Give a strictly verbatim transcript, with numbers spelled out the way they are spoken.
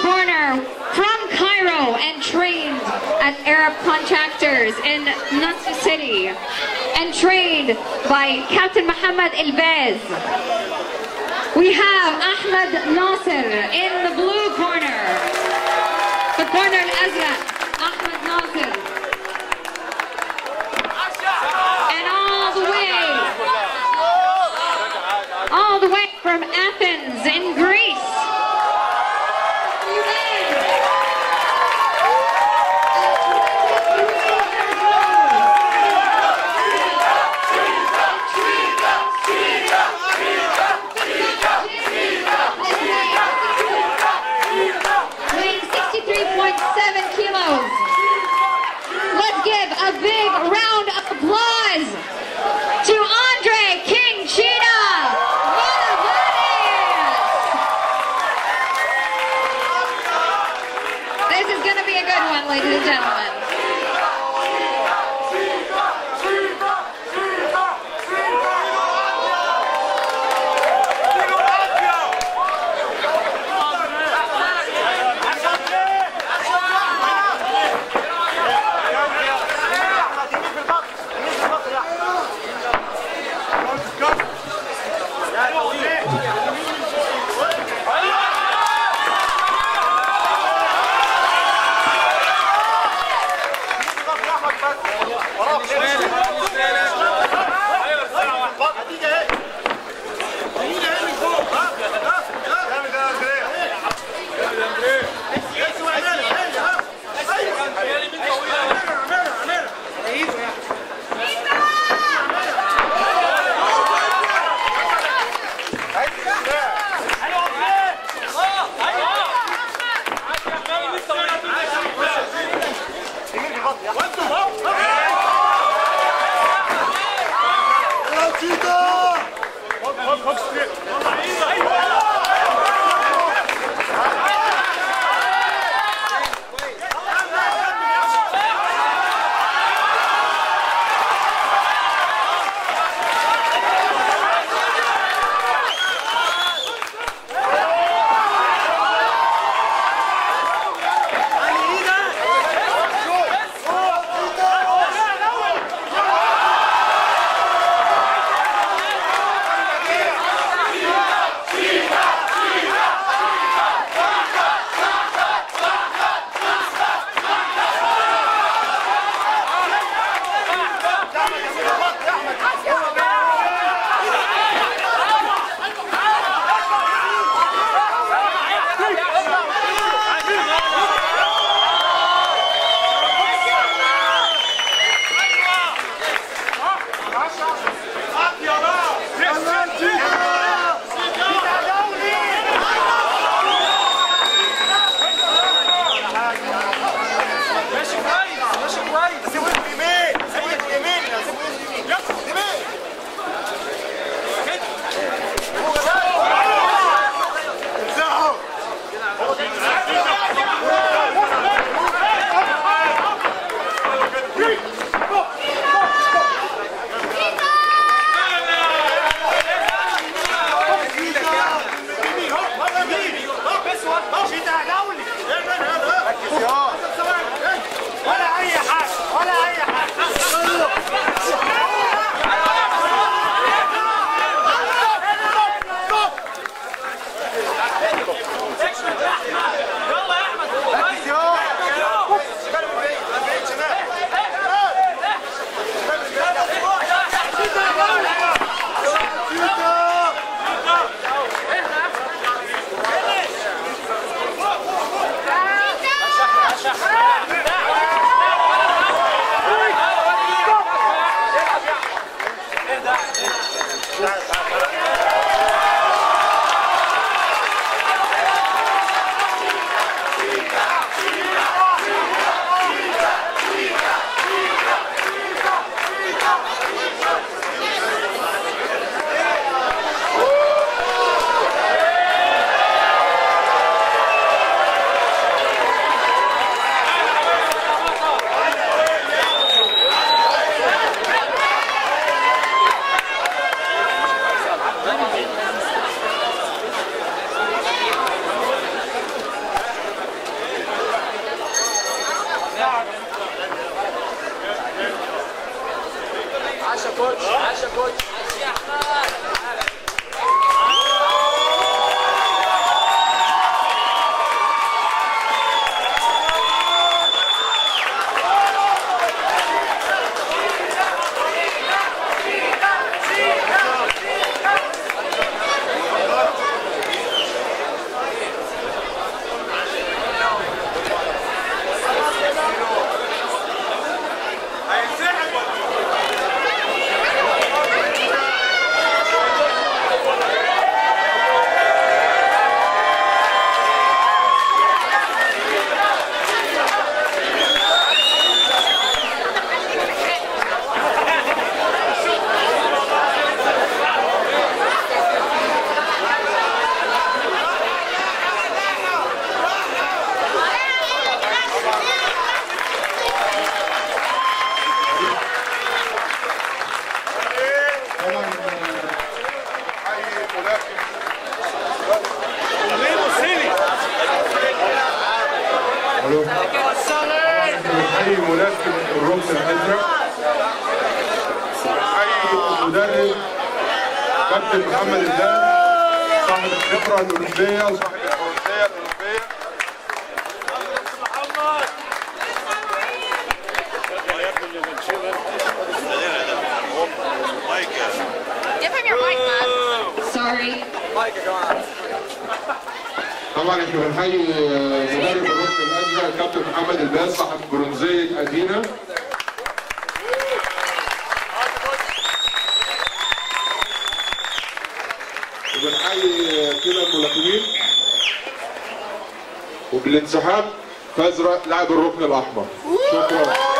corner from Cairo and trained at Arab Contractors in Nasr City and trained by Captain Mohammed Elbaz. We have Ahmed Nasser in the blue corner. The corner al-Azraq, Ahmed Nasser. And all the way, all the way from Athens in Greece. A big round of applause to Andre King Cheetah Voluvanis. This is going to be a good one, ladies and gentlemen. عشا كوتش عشا كوتش عشا يا احمد. بنحيي ملاكم الرمز الازرق، بنحيي المدرب كابتن محمد الباز صاحب الخبره الاولمبيه وصاحب البرونزيه الاولمبيه. Give him your mic, man. Sorry. طبعا احنا بنحيي مدرب الرمز الازرق كابتن محمد الباز صاحب برونزيه ادينا. وبنحيي كلا الملاكمين، وبالانسحاب فاز لاعب الركن الاحمر. شكرا.